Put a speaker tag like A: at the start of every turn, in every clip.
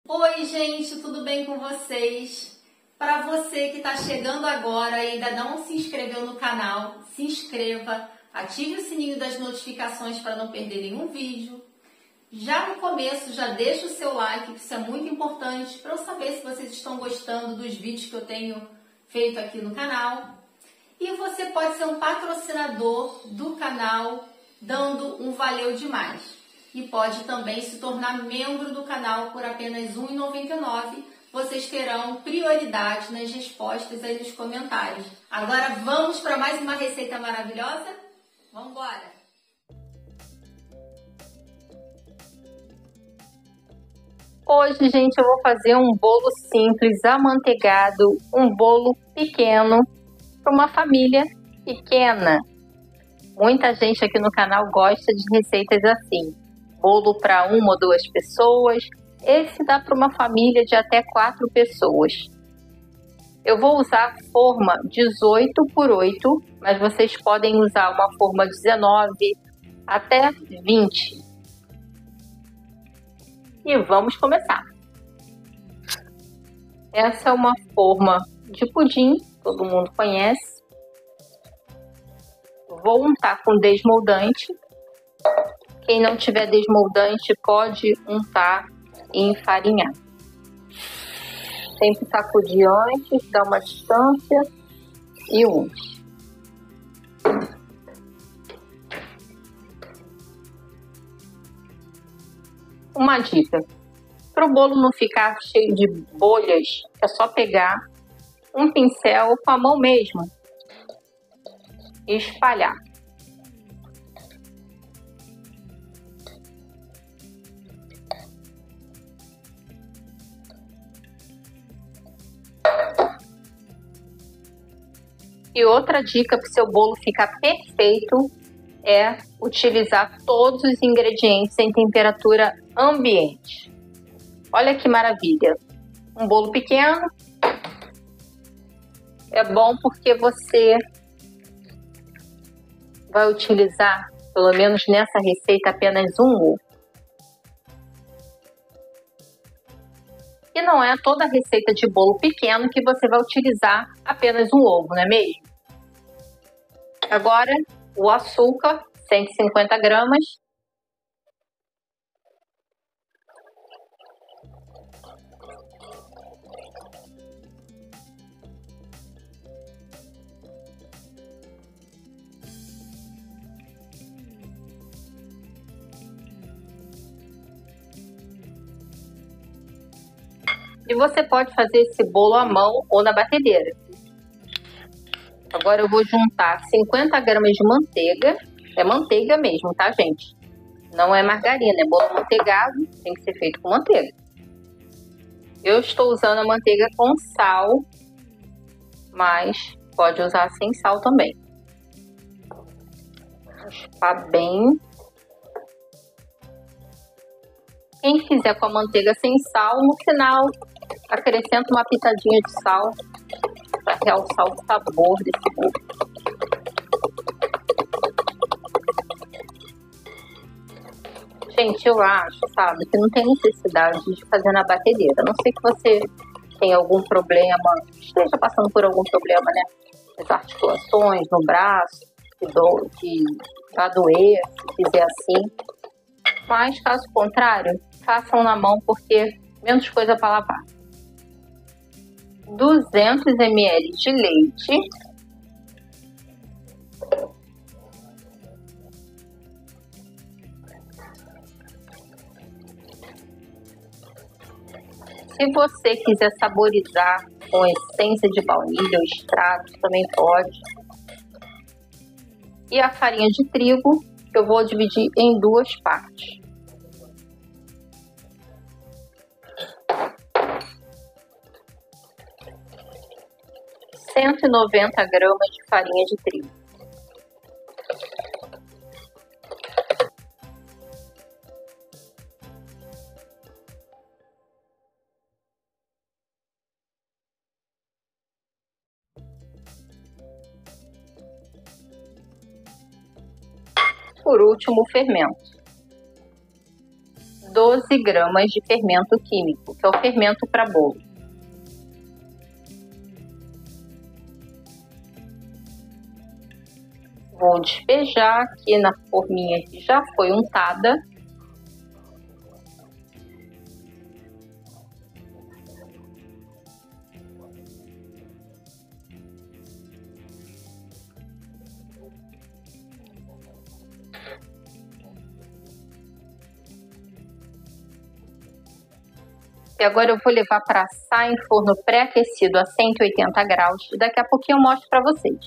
A: Oi, gente, tudo bem com vocês? Para você que está chegando agora e ainda não se inscreveu no canal, se inscreva, ative o sininho das notificações para não perder nenhum vídeo. Já no começo, já deixa o seu like, que isso é muito importante para eu saber se vocês estão gostando dos vídeos que eu tenho feito aqui no canal. E você pode ser um patrocinador do canal, dando um valeu demais. E pode também se tornar membro do canal por apenas R$ 1,99. Vocês terão prioridade nas respostas aí nos comentários. Agora vamos para mais uma receita maravilhosa? Vamos embora! Hoje, gente, eu vou fazer um bolo simples, amanteigado, um bolo pequeno para uma família pequena. Muita gente aqui no canal gosta de receitas assim. Bolo para uma ou duas pessoas. Esse dá para uma família de até 4 pessoas. Eu vou usar forma 18 por 8, mas vocês podem usar uma forma 19 até 20. E vamos começar. Essa é uma forma de pudim, todo mundo conhece. Vou untar com desmoldante. Quem não tiver desmoldante pode untar e enfarinhar. Sempre sacudir antes, dar uma distância e unte. Uma dica: para o bolo não ficar cheio de bolhas, é só pegar um pincel com a mão mesmo e espalhar. E outra dica para o seu bolo ficar perfeito é utilizar todos os ingredientes em temperatura ambiente. Olha que maravilha! Um bolo pequeno é bom porque você vai utilizar, pelo menos nessa receita, apenas um ovo. E não é toda receita de bolo pequeno que você vai utilizar apenas um ovo, não é mesmo? Agora, o açúcar, 150 gramas. E você pode fazer esse bolo à mão ou na batedeira. Agora eu vou juntar 50 gramas de manteiga. É manteiga mesmo, tá, gente? Não é margarina, é bolo manteigado, tem que ser feito com manteiga. Eu estou usando a manteiga com sal, mas pode usar sem sal também. Raspar bem. Quem fizer com a manteiga sem sal, no final acrescenta uma pitadinha de sal para realçar o sabor desse bolo. Gente, eu acho, sabe, que não tem necessidade de fazer na batedeira. A não ser que você tenha algum problema, esteja passando por algum problema, né? As articulações, no braço, que vai doer, se fizer assim. Mas, caso contrário, façam na mão porque menos coisa para lavar. 200 ml de leite. Se você quiser saborizar com essência de baunilha ou extrato, também pode. E a farinha de trigo, que eu vou dividir em 2 partes. - 190 gramas de farinha de trigo. Por último, o fermento.
B: 12 gramas de fermento químico, que é o fermento para bolo. Vou despejar aqui na forminha que já foi untada. E agora eu vou levar para assar em forno pré-aquecido a 180 graus e daqui a pouquinho eu mostro para vocês.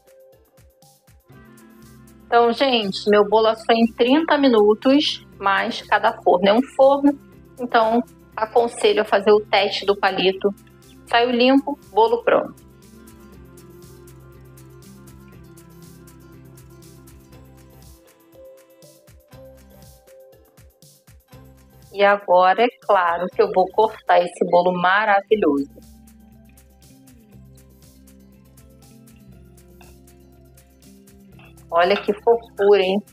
B: Então, gente, meu bolo assou em 30 minutos, mas cada forno é um forno, então aconselho a fazer o teste do palito. Saiu limpo, bolo pronto. E agora, é claro, que eu vou cortar esse bolo maravilhoso. Olha que fofura, hein?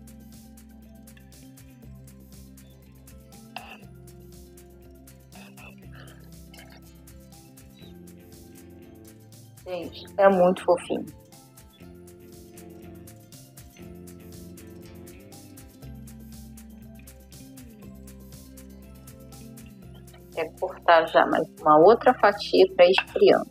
B: Gente, é muito fofinho. É cortar já mais uma outra fatia para ir esfriando.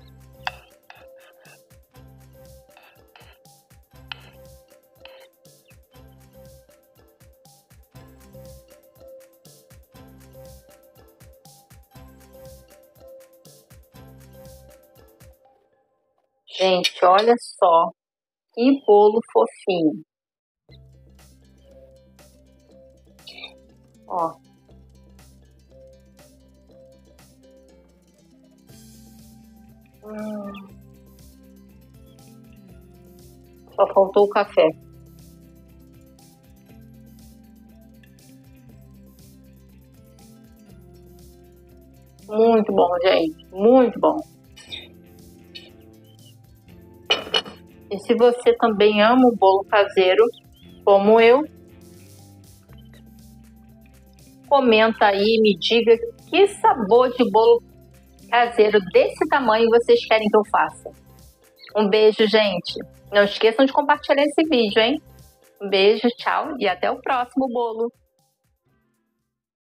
B: Gente, olha só que bolo fofinho. Ó. Só faltou o café. Muito bom, gente. Muito bom. E se você também ama o bolo caseiro, como eu, comenta aí e me diga que sabor de bolo caseiro desse tamanho vocês querem que eu faça. Um beijo, gente. Não esqueçam de compartilhar esse vídeo, hein? Um beijo, tchau e até o próximo bolo.